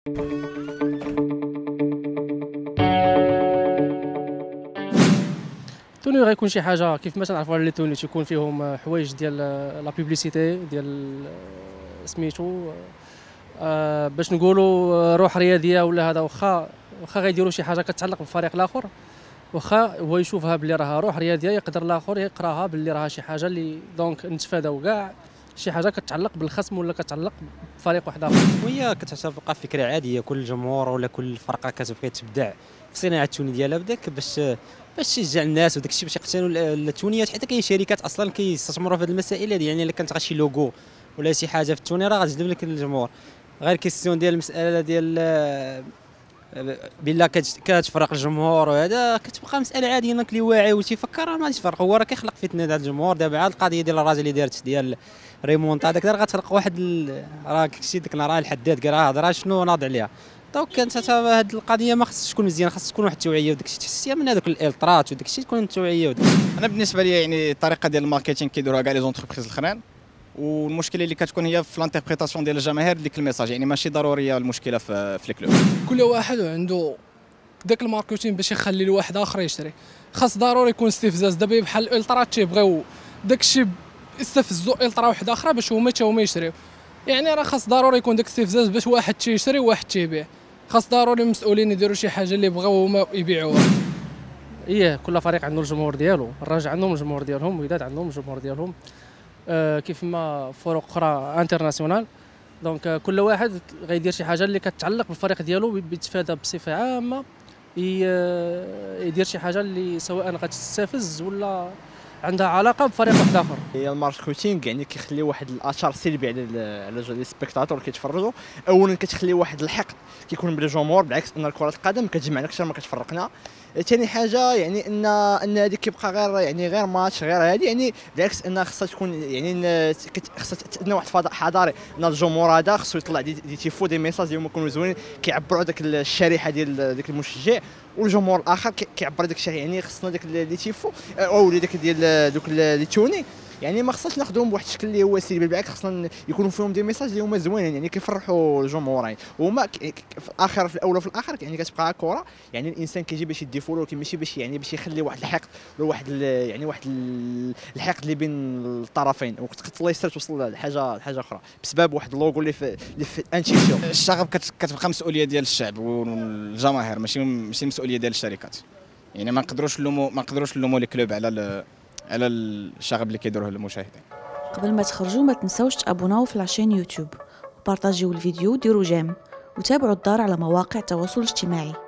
التوني غيكون شي حاجه كيف ما تنعرفوا على لي توني تيكون فيهم حوايج ديال لا بوبليسيتي ديال سميتو باش نقولوا روح رياضيه ولا هذا. واخا غيديروا شي حاجه كتعلق بالفريق الاخر، واخا هو يشوفها بلي راها روح رياضيه، يقدر الاخر يقراها بلي راها شي حاجه اللي دونك نتفاداو كاع شي حاجه كتعلق بالخصم ولا كتعلق بفريق واحد اخر. وهي كتبقى فكره عاديه، كل جمهور ولا كل فرقه كتبغي تبدع في صناعه التوني ديالها بداك باش تشجع الناس وداك الشيء باش يقتنوا التونيات. حتى كاين شركات اصلا كيستثمروا في هذه المسائل هذه، يعني الا كانت غير شي لوغو ولا شي حاجه في التوني راه غتجذب لك الجمهور. غير كيستيون ديال المساله ديال بلا كتفرق الجمهور وهذا كتبقى مساله عاديه. انك اللي واعي وتيفكر راه ما غاديش يفرق، هو راه كيخلق فتنه ديال الجمهور. دابا عاد القضيه ديال الراجل اللي دارت ديال ريمونتا داك راه غتخلق واحد راه داكشي ديك راه الحداد كاع راه هضره شنو ناض عليها. دونك كانت هذه القضيه ما خصش تكون مزيان، خص تكون واحد التوعيه وداك الشيء تحسيها من هذوك الالترات وداك الشيء تكون التوعيه. انا بالنسبه لي يعني الطريقه ديال الماركتينغ كيديروها كاع لي زونتربريز الاخرين، والمشكله اللي كتكون هي في لانتربريتاسيون ديال الجماهير ديك الميساج، يعني ماشي ضروريه المشكله في الكلوب. كل واحد عنده داك الماركتينغ باش يخلي لواحد اخر يشري. خاص ضروري يكون استفزاز. دابا بحال الالترات تيبغيو داك الشيء يستفزوا الترا واحده اخرى باش هما يشريو. يعني راه خاص ضروري يكون داك الاستفزاز باش واحد تيشري وواحد تيبيع. خاص ضروري المسؤولين يديروا شي حاجه اللي بغاو هما يبيعوها. كل فريق عنده الجمهور ديالو، الرجاء عندهم الجمهور ديالهم، الوداد عندهم الجمهور ديالهم، كيف ما فرق اخرى انترناسيونال. دونك كل واحد غيدير شي حاجه اللي كتعلق بالفريق ديالو، بيتفادى بصفه عامه يدير شي حاجه اللي سواء غتستفز ولا عندها علاقه بفريق واحد اخر. هي الماركتينغ يعني كيخلي واحد الاثر سلبي على لي سبيكتاتور كيتفرجوا. اولا كتخلي واحد الحقد كيكون بين الجمهور، بالعكس ان كره القدم كتجمعنا اكثر ما كتفرقنا. ثاني حاجه يعني ان هذه كيبقى غير ماتش غير هذه، يعني بالعكس ان خصها تكون يعني خصها تأذن واحد الفضاء حضاري ان الجمهور هذا خصو يطلع دي تيفو دي ميساج اللي هما يكونوا زوينين كيعبروا على داك الشريحه ديال داك المشجع، والجمهور الاخر كيعبر داك الشيء. يعني خصنا داك لي تيفو او داك ديال دوك لي توني يعني ما خصناش ناخذهم بواحد الشكل اللي هو سلبي، بالعكس خصنا يكونوا فيهم دي ميساج اللي هما زوينين يعني كيفرحوا الجمهور. يعني وهما في الاخر في الاول وفي الاخر يعني كتبقى كره، يعني الانسان كيجي باش يدي فولو، ولكن ماشي باش يخلي واحد الحقد ولا واحد الحقد اللي بين الطرفين، وقت الله يستر توصل لحاجه اخرى بسبب واحد اللوغو اللي في انتيشيو. الشغب كتبقى مسؤوليه ديال الشعب والجماهير، ماشي مسؤوليه ديال الشركات. يعني ما نقدروش نلوموا لي كلوب على الشغب اللي كيديروه المشاهدين. قبل ما تخرجوا ما تنساوش تابوناو في العشان يوتيوب وبارطاجيو الفيديو وديروا جيم وتابعوا الدار على مواقع التواصل الاجتماعي.